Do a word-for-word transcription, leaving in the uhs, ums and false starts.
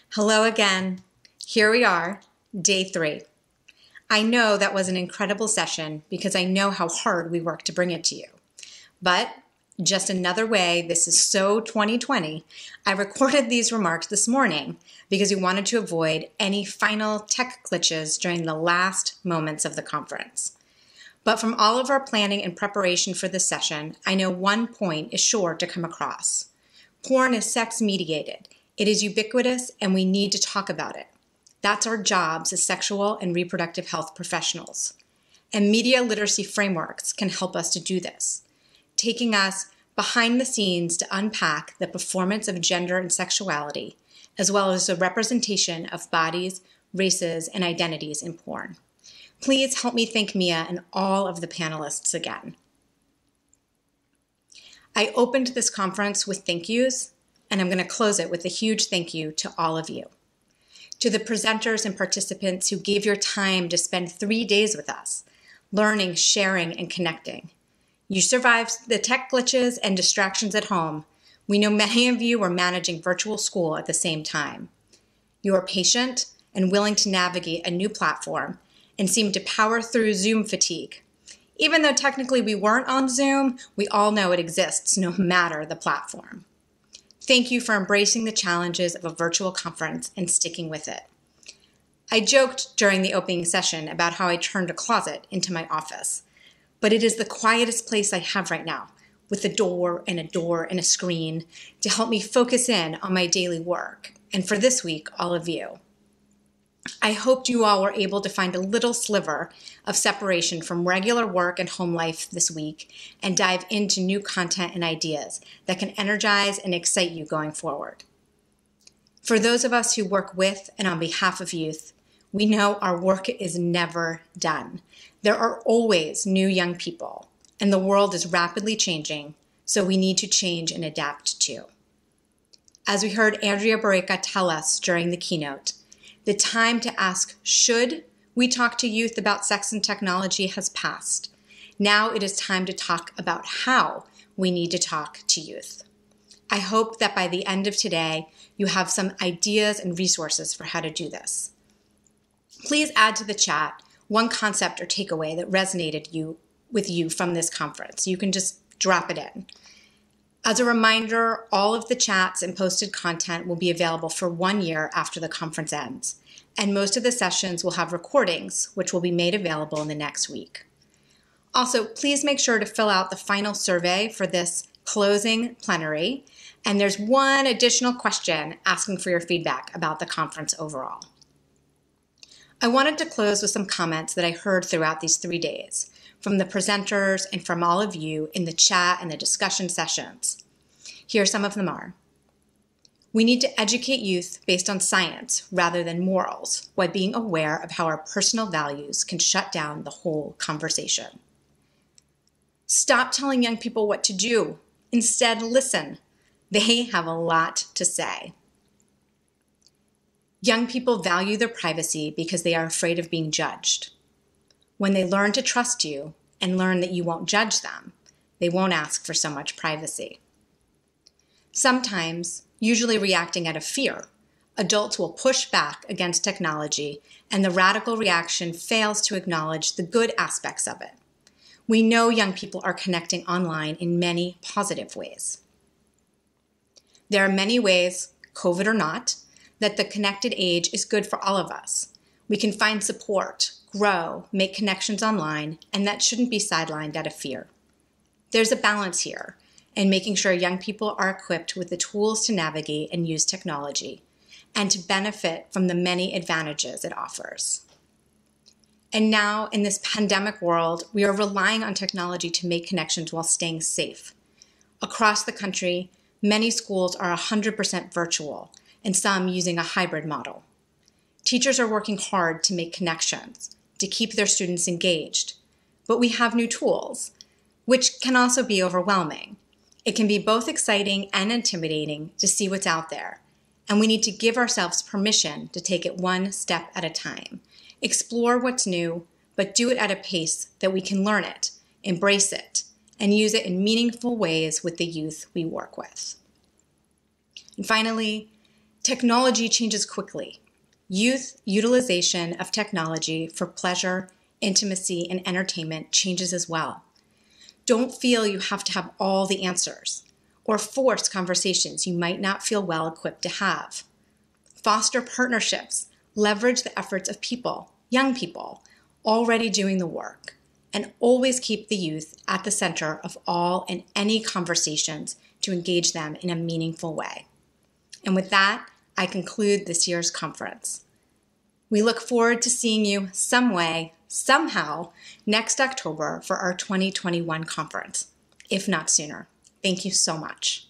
Hello again. Here we are, day three. I know that was an incredible session because I know how hard we worked to bring it to you. But just another way, this is so twenty twenty, I recorded these remarks this morning because we wanted to avoid any final tech glitches during the last moments of the conference. But from all of our planning and preparation for this session, I know one point is sure to come across. Porn is sex-mediated. It is ubiquitous, and we need to talk about it. That's our jobs as sexual and reproductive health professionals. And media literacy frameworks can help us to do this, taking us behind the scenes to unpack the performance of gender and sexuality, as well as the representation of bodies, races, and identities in porn. Please help me thank Mia and all of the panelists again. I opened this conference with thank yous, and I'm going to close it with a huge thank you to all of you. To the presenters and participants who gave your time to spend three days with us, learning, sharing, and connecting. You survived the tech glitches and distractions at home. We know many of you were managing virtual school at the same time. You are patient and willing to navigate a new platform and seem to power through Zoom fatigue. Even though technically we weren't on Zoom, we all know it exists no matter the platform. Thank you for embracing the challenges of a virtual conference and sticking with it. I joked during the opening session about how I turned a closet into my office, but it is the quietest place I have right now, with a door and a door and a screen to help me focus in on my daily work, and for this week, all of you. I hoped you all were able to find a little sliver of separation from regular work and home life this week and dive into new content and ideas that can energize and excite you going forward. For those of us who work with and on behalf of youth, we know our work is never done. There are always new young people, and the world is rapidly changing, so we need to change and adapt too. As we heard Andrea Barreca tell us during the keynote, the time to ask, should we talk to youth about sex and technology has passed. Now it is time to talk about how we need to talk to youth. I hope that by the end of today, you have some ideas and resources for how to do this. Please add to the chat one concept or takeaway that resonated you, with you from this conference. You can just drop it in. As a reminder, all of the chats and posted content will be available for one year after the conference ends, and most of the sessions will have recordings, which will be made available in the next week. Also, please make sure to fill out the final survey for this closing plenary, and there's one additional question asking for your feedback about the conference overall. I wanted to close with some comments that I heard throughout these three days, from the presenters and from all of you in the chat and the discussion sessions. Here some of them are. We need to educate youth based on science rather than morals, while being aware of how our personal values can shut down the whole conversation. Stop telling young people what to do. Instead, listen. They have a lot to say. Young people value their privacy because they are afraid of being judged. When they learn to trust you and learn that you won't judge them, they won't ask for so much privacy. Sometimes, usually reacting out of fear, adults will push back against technology, and the radical reaction fails to acknowledge the good aspects of it. We know young people are connecting online in many positive ways. There are many ways, COVID or not, that the connected age is good for all of us. We can find support, grow, make connections online, and that shouldn't be sidelined out of fear. There's a balance here in making sure young people are equipped with the tools to navigate and use technology and to benefit from the many advantages it offers. And now, in this pandemic world, we are relying on technology to make connections while staying safe. Across the country, many schools are one hundred percent virtual, and some using a hybrid model. Teachers are working hard to make connections, to keep their students engaged, but we have new tools, which can also be overwhelming. It can be both exciting and intimidating to see what's out there, and we need to give ourselves permission to take it one step at a time, explore what's new, but do it at a pace that we can learn it, embrace it, and use it in meaningful ways with the youth we work with. And finally, Technology changes quickly. Youth utilization of technology for pleasure, intimacy, and entertainment changes as well. Don't feel you have to have all the answers or force conversations you might not feel well equipped to have. Foster partnerships, leverage the efforts of people, young people, already doing the work, and always keep the youth at the center of all and any conversations to engage them in a meaningful way. And with that, I conclude this year's conference. We look forward to seeing you some way, somehow, next October for our twenty twenty-one conference, if not sooner. Thank you so much.